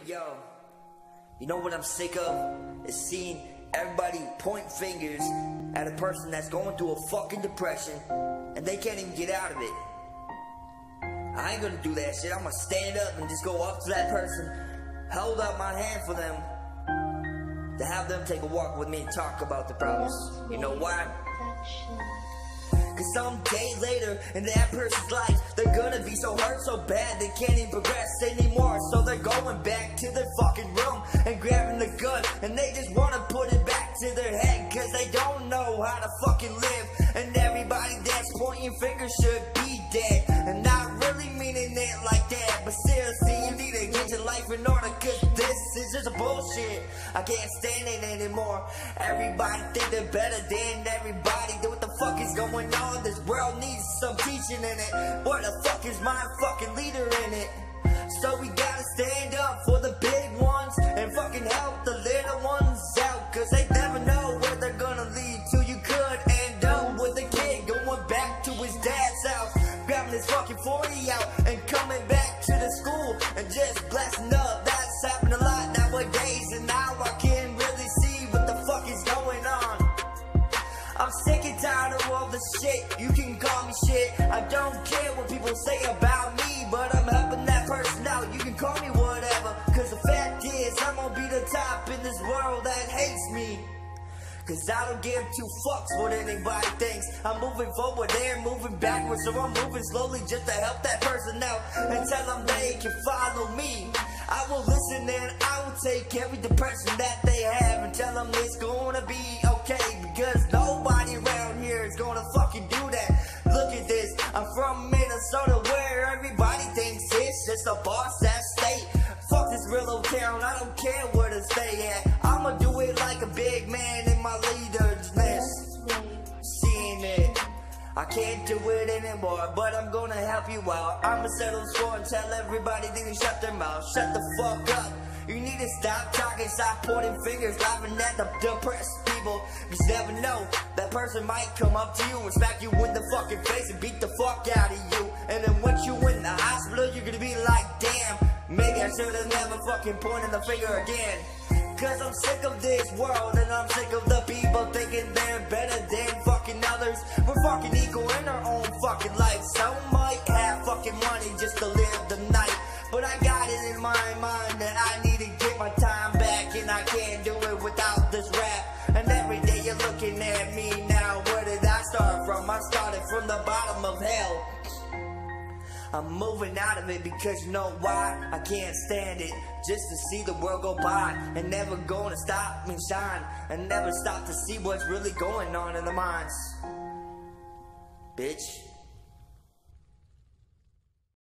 Yo, you know what I'm sick of? Is seeing everybody point fingers at a person that's going through a fucking depression and they can't even get out of it. I ain't gonna do that shit. I'm gonna stand up and just go up to that person, hold out my hand for them, to have them take a walk with me and talk about the problems. You know why? Cause some day later in that person's life, they're gonna be so hurt so bad they can't even progress anymore. So they're going back to their fucking room and grabbing the gun, and they just wanna put it back to their head, cause they don't know how to fucking live. And everybody that's pointing fingers should be dead, and not really meaning it like that, but seriously, you need to get your life in order, cause this is just a bullshit. I can't stand it anymore. Everybody think they're better than everybody. What the fuck is going on? This world needs some teaching in it. Where the fuck is my fucking leader in it? So we gotta stand up for the big ones and fucking help the little ones out, cause they never know where they're gonna lead to. You could end up with a kid going back to his dad's house, grabbing his fucking 40 out and coming back to the school and just blasting up. That's happening a lot nowadays, and now I can't really see what the fuck is going on. I'm sick and tired of all this shit. You can call me shit, I don't care what people say about me, but I'm helping that person out. You can call me whatever, cause the fact is I'm gonna be the top in this world that hates me. Cause I don't give two fucks what anybody thinks. I'm moving forward, they're moving backwards, so I'm moving slowly just to help that person out and tell them they can follow me. I will listen and I will take every depression that they have and tell them it's gonna be okay, because nobody around here is gonna fucking do that. Look at this, I'm from Minnesota where everybody thinks it's just a boss-ass state. Fuck this real old town, I don't care where to stay at. I'ma do it like a big man in my leader's nest. Seeing it, I can't do it anymore, but I'm gonna help you out. I'ma settle the score and tell everybody they need to shut their mouth. Shut the fuck up. You need to stop talking, stop pointing fingers, laughing at the depressed people. You never know, that person might come up to you and smack you in the fucking face and beat the fuck out of you. And then once you in the hospital, you're gonna be like, damn, maybe I should've never fucking pointed the finger again. Cause I'm sick of this world, and I'm sick of the people thinking they're better than fucking others. We're fucking equal in our own fucking life. Some might have fucking money just to live the night, but I got it in my mind that I need to get my time back, and I can't do it without this rap. And every day you're looking at me now. Where did I start from? I started from the bottom of hell. I'm moving out of it because you know why? I can't stand it just to see the world go by, and never gonna stop me shine, and never stop to see what's really going on in the minds. Bitch.